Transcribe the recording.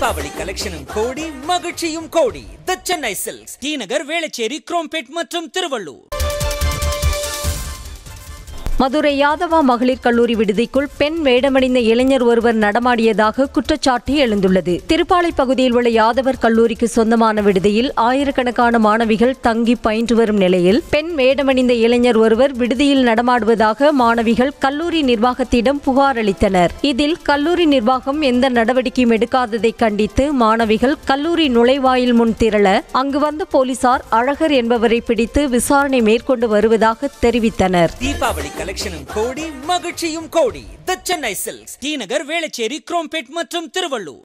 தீபாவளி கலெக்ஷனும் கோடி, மகிழ்ச்சியும் கோடி. The Chennai silks, T Nagar, Velachery, Chromepet மற்றும் திருவள்ளூர். மதுரை யாதவா மகளிர் கல்லூரி விடுதிக்குள் பெண் வேடமணிந்த இளைஞர் ஒருவர் நடமாடியதாக குற்றச்சாட்டு எழுந்துள்ளது. திருப்பாலை பகுதியில் உள்ள யாதவர் கல்லூரிக்கு சொந்தமான விடுதியில் ஆயிரக்கணக்கான மாணவிகள் தங்கி பயின்று வரும் நிலையில் பெண் வேடமணிந்த இளைஞர் ஒருவர் விடுதியில் நடமாடுவதாக மாணவிகள் கல்லூரி நிர்வாகத்திடம் புகார் அளித்தனர். இதில் கல்லூரி நிர்வாகம் எந்த நடவடிக்கையும் எடுக்காததை கண்டித்து மாணவிகள் கல்லூரி நுழைவாயில் முன் திரள அங்கு வந்த போலீசார் அழகர் என்பவரை பிடித்து விசாரணை மேற்கொண்டு வருவதாக தெரிவித்தனர். தீபாவளி கலெக்ஷனும் கோடி, மகிழ்ச்சியும் கோடி. The Chennai silks, T Nagar, Velachery, Chromepet மற்றும் திருவள்ளூர்.